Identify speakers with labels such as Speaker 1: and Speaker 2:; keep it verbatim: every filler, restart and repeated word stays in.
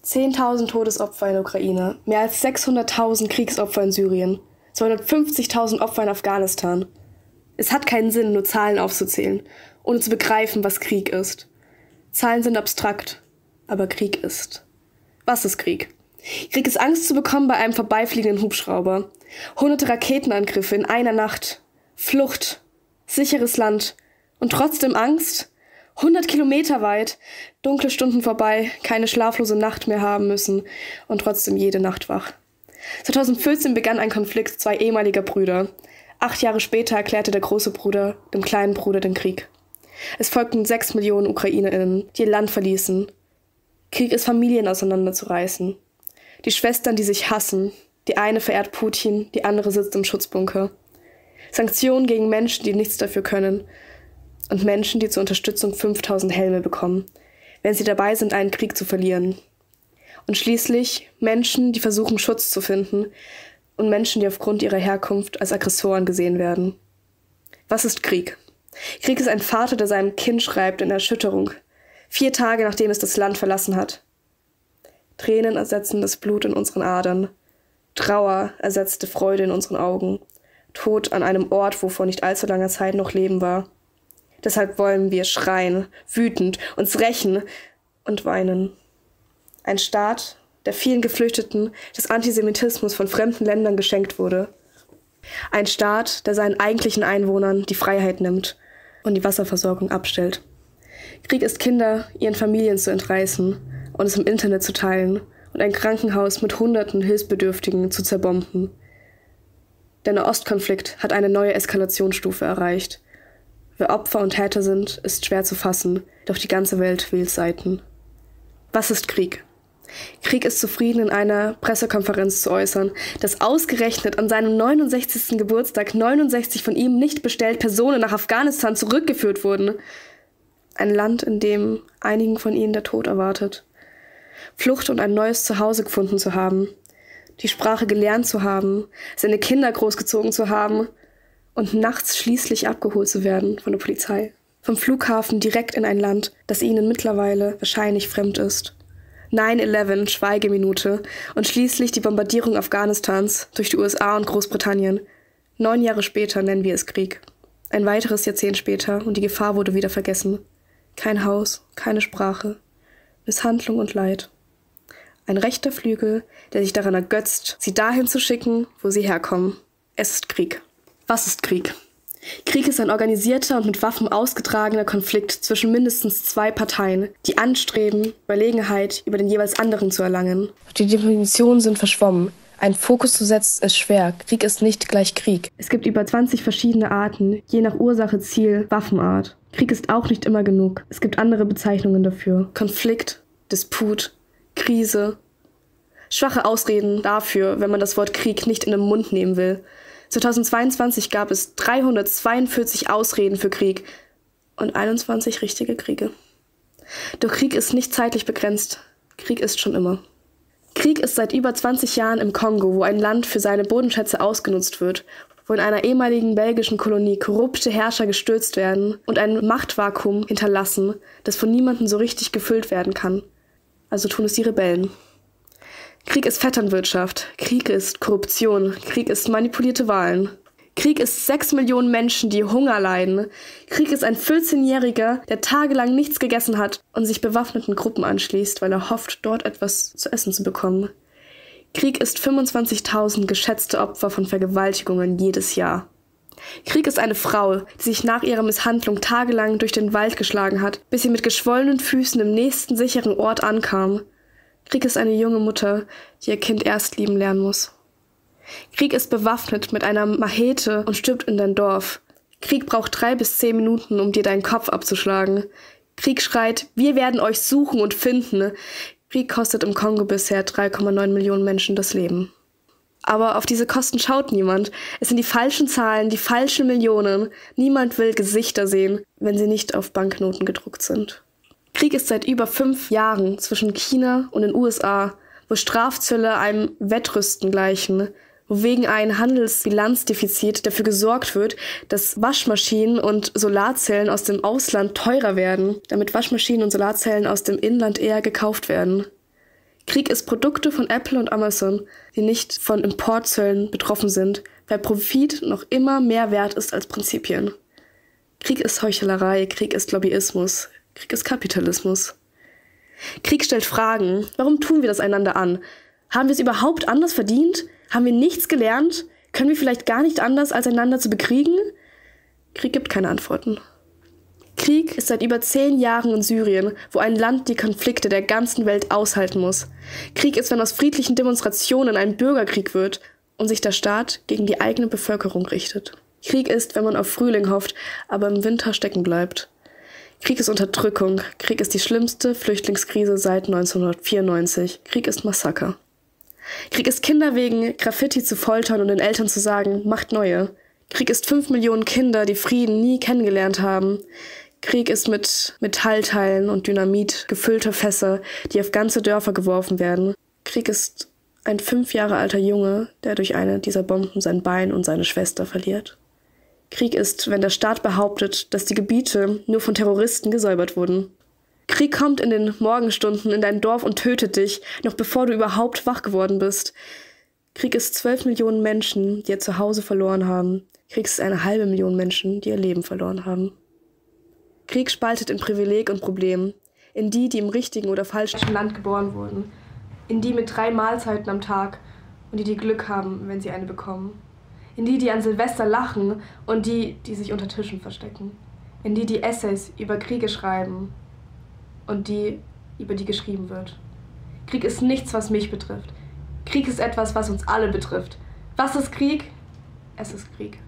Speaker 1: zehntausend Todesopfer in der Ukraine, mehr als sechshunderttausend Kriegsopfer in Syrien, zweihundertfünfzigtausend Opfer in Afghanistan. Es hat keinen Sinn, nur Zahlen aufzuzählen, ohne zu begreifen, was Krieg ist. Zahlen sind abstrakt, aber Krieg ist. Was ist Krieg? Krieg ist Angst zu bekommen bei einem vorbeifliegenden Hubschrauber. Hunderte Raketenangriffe in einer Nacht. Flucht. Sicheres Land. Und trotzdem Angst? Hundert Kilometer weit. Dunkle Stunden vorbei. Keine schlaflose Nacht mehr haben müssen. Und trotzdem jede Nacht wach. zweitausendvierzehn begann ein Konflikt zwei ehemaliger Brüder. Acht Jahre später erklärte der große Bruder dem kleinen Bruder den Krieg. Es folgten sechs Millionen UkrainerInnen, die ihr Land verließen. Krieg ist Familien auseinanderzureißen. Die Schwestern, die sich hassen. Die eine verehrt Putin, die andere sitzt im Schutzbunker. Sanktionen gegen Menschen, die nichts dafür können. Und Menschen, die zur Unterstützung fünftausend Helme bekommen, wenn sie dabei sind, einen Krieg zu verlieren. Und schließlich Menschen, die versuchen, Schutz zu finden. Und Menschen, die aufgrund ihrer Herkunft als Aggressoren gesehen werden. Was ist Krieg? Krieg ist ein Vater, der seinem Kind schreibt in Erschütterung. Vier Tage, nachdem es das Land verlassen hat. Tränen ersetzen das Blut in unseren Adern. Trauer ersetzte Freude in unseren Augen. Tod an einem Ort, wo vor nicht allzu langer Zeit noch Leben war. Deshalb wollen wir schreien, wütend, uns rächen und weinen. Ein Staat, der vielen Geflüchteten des Antisemitismus von fremden Ländern geschenkt wurde. Ein Staat, der seinen eigentlichen Einwohnern die Freiheit nimmt und die Wasserversorgung abstellt. Krieg ist, Kinder ihren Familien zu entreißen und es im Internet zu teilen und ein Krankenhaus mit hunderten Hilfsbedürftigen zu zerbomben. Der Nahostkonflikt hat eine neue Eskalationsstufe erreicht. Wer Opfer und Täter sind, ist schwer zu fassen, doch die ganze Welt wählt Seiten. Was ist Krieg? Krieg ist zufrieden, in einer Pressekonferenz zu äußern, dass ausgerechnet an seinem neunundsechzigsten Geburtstag neunundsechzig von ihm nicht bestellt Personen nach Afghanistan zurückgeführt wurden. Ein Land, in dem einigen von ihnen der Tod erwartet. Flucht und ein neues Zuhause gefunden zu haben. Die Sprache gelernt zu haben, seine Kinder großgezogen zu haben und nachts schließlich abgeholt zu werden von der Polizei. Vom Flughafen direkt in ein Land, das ihnen mittlerweile wahrscheinlich fremd ist. neun elf, Schweigeminute und schließlich die Bombardierung Afghanistans durch die U S A und Großbritannien. Neun Jahre später nennen wir es Krieg. Ein weiteres Jahrzehnt später und die Gefahr wurde wieder vergessen. Kein Haus, keine Sprache, Misshandlung und Leid. Ein rechter Flügel, der sich daran ergötzt, sie dahin zu schicken, wo sie herkommen. Es ist Krieg. Was ist Krieg? Krieg ist ein organisierter und mit Waffen ausgetragener Konflikt zwischen mindestens zwei Parteien, die anstreben, Überlegenheit über den jeweils anderen zu erlangen. Die Definitionen sind verschwommen. Einen Fokus zu setzen ist schwer. Krieg ist nicht gleich Krieg. Es gibt über zwanzig verschiedene Arten, je nach Ursache, Ziel, Waffenart. Krieg ist auch nicht immer genug. Es gibt andere Bezeichnungen dafür. Konflikt, Disput, Krise. Schwache Ausreden dafür, wenn man das Wort Krieg nicht in den Mund nehmen will. zweitausendzweiundzwanzig gab es dreihundertzweiundvierzig Ausreden für Krieg und einundzwanzig richtige Kriege. Doch Krieg ist nicht zeitlich begrenzt. Krieg ist schon immer. Krieg ist seit über zwanzig Jahren im Kongo, wo ein Land für seine Bodenschätze ausgenutzt wird, wo in einer ehemaligen belgischen Kolonie korrupte Herrscher gestürzt werden und ein Machtvakuum hinterlassen, das von niemandem so richtig gefüllt werden kann. Also tun es die Rebellen. Krieg ist Vetternwirtschaft, Krieg ist Korruption, Krieg ist manipulierte Wahlen. Krieg ist sechs Millionen Menschen, die Hunger leiden. Krieg ist ein vierzehnjähriger, der tagelang nichts gegessen hat und sich bewaffneten Gruppen anschließt, weil er hofft, dort etwas zu essen zu bekommen. Krieg ist fünfundzwanzigtausend geschätzte Opfer von Vergewaltigungen jedes Jahr. Krieg ist eine Frau, die sich nach ihrer Misshandlung tagelang durch den Wald geschlagen hat, bis sie mit geschwollenen Füßen im nächsten sicheren Ort ankam. Krieg ist eine junge Mutter, die ihr Kind erst lieben lernen muss. Krieg ist bewaffnet mit einer Machete und stürmt in dein Dorf. Krieg braucht drei bis zehn Minuten, um dir deinen Kopf abzuschlagen. Krieg schreit, wir werden euch suchen und finden. Krieg kostet im Kongo bisher drei Komma neun Millionen Menschen das Leben. Aber auf diese Kosten schaut niemand. Es sind die falschen Zahlen, die falschen Millionen. Niemand will Gesichter sehen, wenn sie nicht auf Banknoten gedruckt sind. Krieg ist seit über fünf Jahren zwischen China und den U S A, wo Strafzölle einem Wettrüsten gleichen, wo wegen einem Handelsbilanzdefizit dafür gesorgt wird, dass Waschmaschinen und Solarzellen aus dem Ausland teurer werden, damit Waschmaschinen und Solarzellen aus dem Inland eher gekauft werden. Krieg ist Produkte von Apple und Amazon, die nicht von Importzöllen betroffen sind, weil Profit noch immer mehr wert ist als Prinzipien. Krieg ist Heuchelei, Krieg ist Lobbyismus, Krieg ist Kapitalismus. Krieg stellt Fragen. Warum tun wir das einander an? Haben wir es überhaupt anders verdient? Haben wir nichts gelernt? Können wir vielleicht gar nicht anders, als einander zu bekriegen? Krieg gibt keine Antworten. Krieg ist seit über zehn Jahren in Syrien, wo ein Land die Konflikte der ganzen Welt aushalten muss. Krieg ist, wenn aus friedlichen Demonstrationen ein Bürgerkrieg wird und sich der Staat gegen die eigene Bevölkerung richtet. Krieg ist, wenn man auf Frühling hofft, aber im Winter stecken bleibt. Krieg ist Unterdrückung. Krieg ist die schlimmste Flüchtlingskrise seit neunzehnhundertvierundneunzig. Krieg ist Massaker. Krieg ist Kinder wegen Graffiti zu foltern und den Eltern zu sagen, macht neue. Krieg ist fünf Millionen Kinder, die Frieden nie kennengelernt haben. Krieg ist mit Metallteilen und Dynamit gefüllte Fässer, die auf ganze Dörfer geworfen werden. Krieg ist ein fünf Jahre alter Junge, der durch eine dieser Bomben sein Bein und seine Schwester verliert. Krieg ist, wenn der Staat behauptet, dass die Gebiete nur von Terroristen gesäubert wurden. Krieg kommt in den Morgenstunden in dein Dorf und tötet dich, noch bevor du überhaupt wach geworden bist. Krieg ist zwölf Millionen Menschen, die ihr Zuhause verloren haben. Krieg ist eine halbe Million Menschen, die ihr Leben verloren haben. Krieg spaltet in Privileg und Problem, in die, die im richtigen oder falschen Land geboren wurden, in die mit drei Mahlzeiten am Tag und die, die Glück haben, wenn sie eine bekommen, in die, die an Silvester lachen und die, die sich unter Tischen verstecken, in die, die Essays über Kriege schreiben und die, über die geschrieben wird. Krieg ist nichts, was mich betrifft. Krieg ist etwas, was uns alle betrifft. Was ist Krieg? Es ist Krieg.